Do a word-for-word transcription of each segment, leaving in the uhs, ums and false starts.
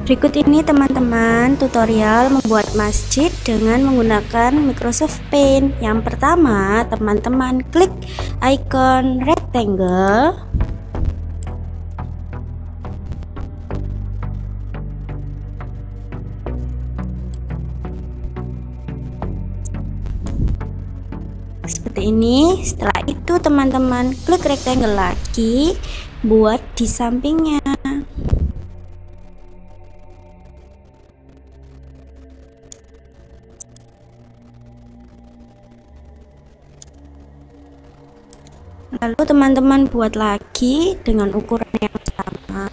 Berikut ini teman-teman tutorial membuat masjid dengan menggunakan Microsoft Paint. Yang pertama, teman-teman klik icon rectangle. Seperti ini. Setelah itu teman-teman klik rectangle lagi, buat di sampingnya. Lalu teman-teman buat lagi dengan ukuran yang sama.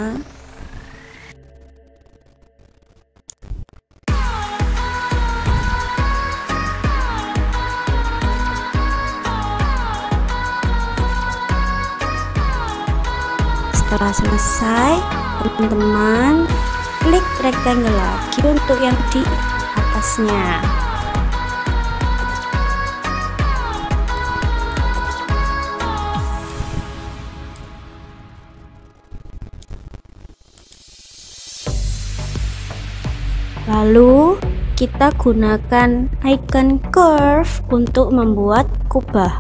Setelah selesai, teman-teman klik rectangle lagi untuk yang di atasnya. Lalu kita gunakan icon curve untuk membuat kubah.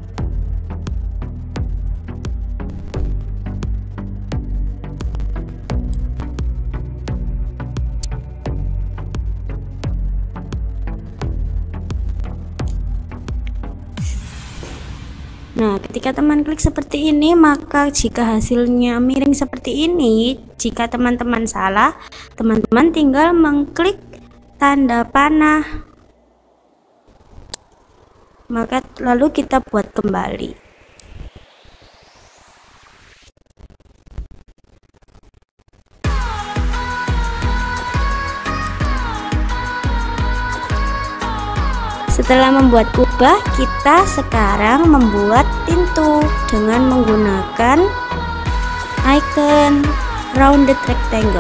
Nah, ketika teman klik seperti ini, maka jika hasilnya miring seperti ini, jika teman-teman salah, teman-teman tinggal mengklik tanda panah. Maka lalu kita buat kembali. Setelah membuat kubah, kita sekarang membuat pintu dengan menggunakan icon rounded rectangle.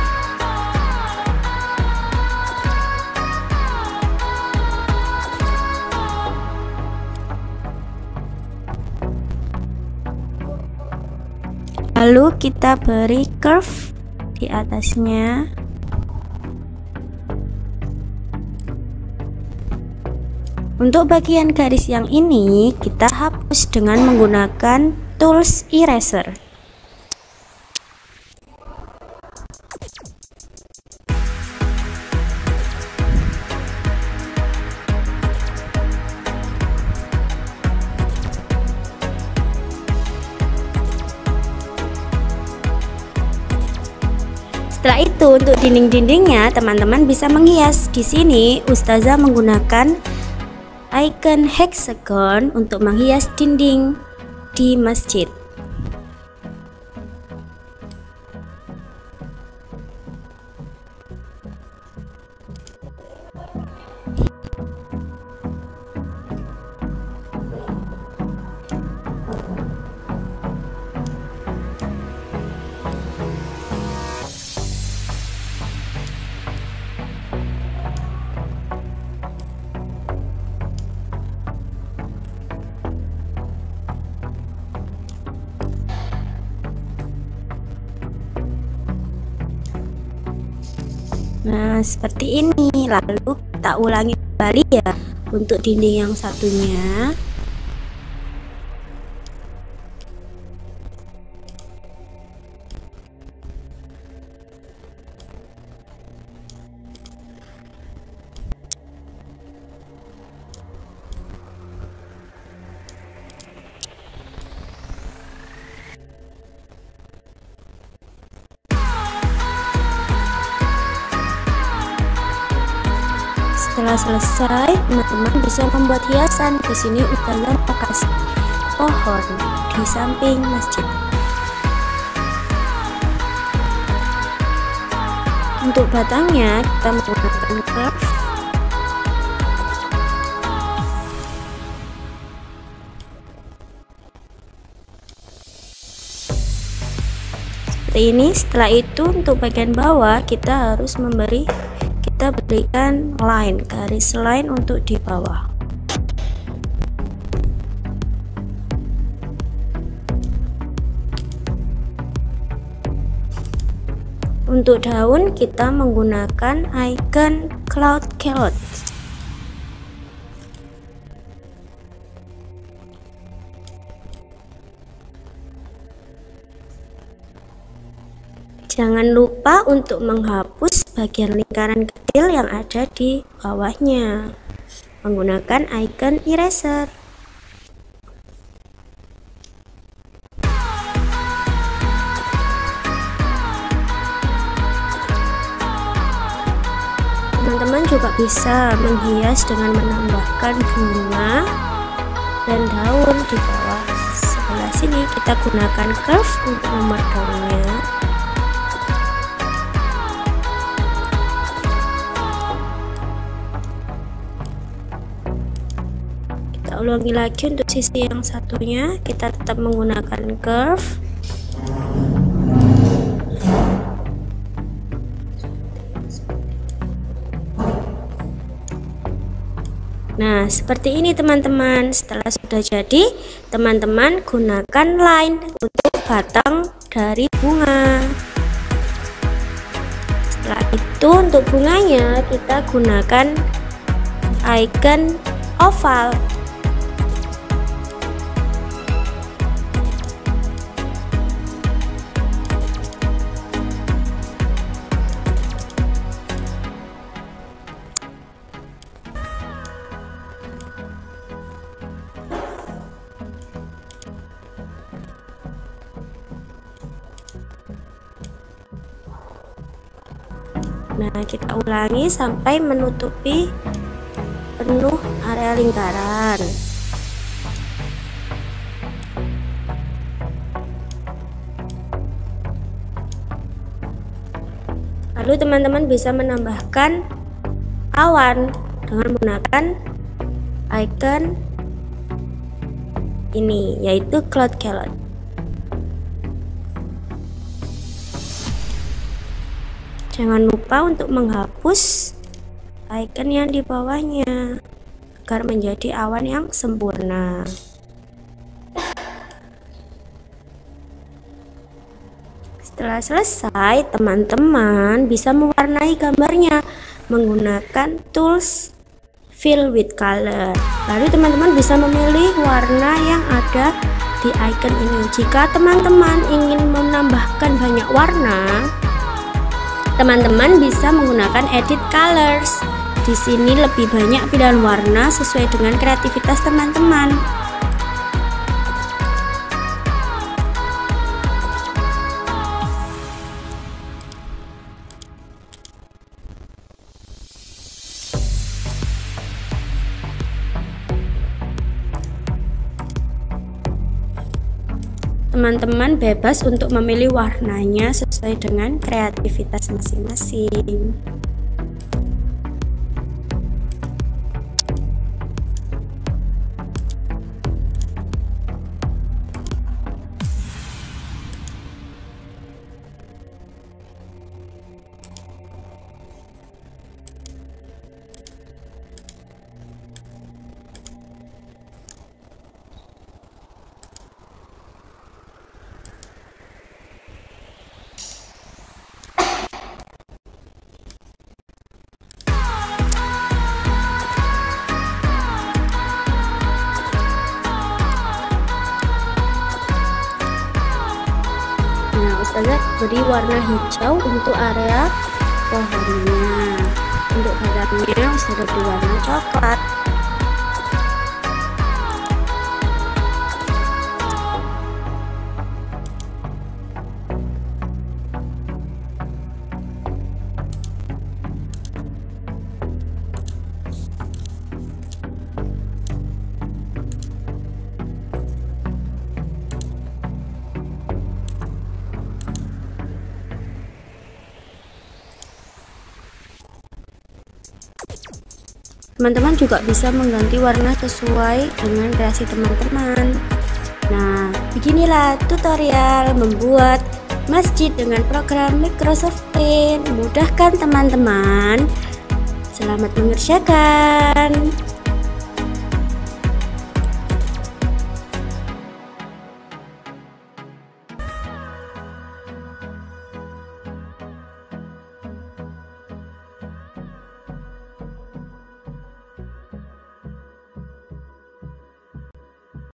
Lalu kita beri curve di atasnya. Untuk bagian garis yang ini kita hapus dengan menggunakan tools eraser. Setelah itu untuk dinding-dindingnya teman-teman bisa menghias. Di sini Ustazah menggunakan icon hexagon untuk menghias dinding di masjid. Nah, seperti ini. Lalu kita ulangi kembali ya untuk dinding yang satunya. Setelah selesai, teman-teman bisa membuat hiasan. Di sini Ustazah kasih pohon di samping masjid. Untuk batangnya kita menggunakan curve. Seperti ini. Setelah itu untuk bagian bawah kita harus memberi kita berikan line, garis line untuk di bawah. Untuk daun kita menggunakan icon cloud carrot. Jangan lupa untuk menghapus bagian lingkaran kecil yang ada di bawahnya menggunakan icon eraser. Teman-teman juga bisa menghias dengan menambahkan bunga dan daun di bawah sebelah sini. Kita gunakan curve untuk membuat daunnya. Kita ulangi lagi untuk sisi yang satunya, kita tetap menggunakan curve. Nah, seperti ini teman-teman. Setelah sudah jadi, teman-teman gunakan line untuk batang dari bunga. Setelah itu untuk bunganya kita gunakan icon oval. Nah, kita ulangi sampai menutupi penuh area lingkaran. Lalu teman-teman bisa menambahkan awan dengan menggunakan icon ini, yaitu cloud carrot. Jangan lupa untuk menghapus icon yang di bawahnya agar menjadi awan yang sempurna. Setelah selesai, teman-teman bisa mewarnai gambarnya menggunakan tools fill with color. Lalu teman-teman bisa memilih warna yang ada di icon ini. Jika teman-teman ingin menambahkan banyak warna, teman-teman bisa menggunakan edit colors. Di sini lebih banyak pilihan warna sesuai dengan kreativitas teman-teman. Teman-teman bebas untuk memilih warnanya sesuai dengan kreativitas masing-masing. Ustazah beri warna hijau untuk area pohonnya. Untuk batangnya Ustazah beri warna coklat. Teman-teman juga bisa mengganti warna sesuai dengan kreasi teman-teman. Nah, beginilah tutorial membuat masjid dengan program Microsoft Paint. Mudahkan teman-teman. Selamat mengerjakan.